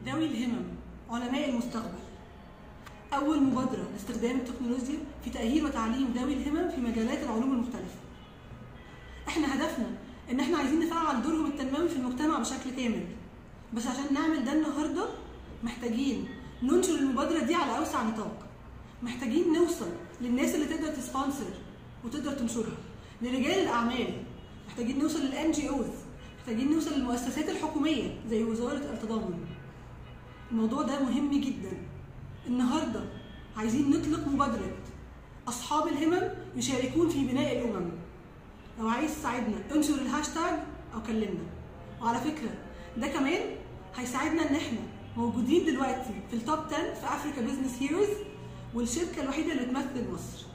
ذوي الهمم علماء المستقبل. أول مبادرة لاستخدام التكنولوجيا في تأهيل وتعليم ذوي الهمم في مجالات العلوم المختلفة. احنا هدفنا ان احنا عايزين نفعل دورهم التنموي في المجتمع بشكل كامل، بس عشان نعمل ده النهارده محتاجين ننشر المبادرة دي على أوسع نطاق. محتاجين نوصل للناس اللي تقدر تسبونسر وتقدر تنشرها، لرجال الأعمال، محتاجين نوصل للNGOs، محتاجين نوصل للمؤسسات الحكومية زي وزارة التضامن. الموضوع ده مهم جدا. النهارده عايزين نطلق مبادرة أصحاب الهمم يشاركون في بناء الأمم. لو عايز تساعدنا انشر الهاشتاج أو كلمنا. وعلى فكرة ده كمان هيساعدنا ان احنا موجودين دلوقتي في التوب 10 في افريكا بزنس هيروز، والشركة الوحيدة اللي بتمثل مصر.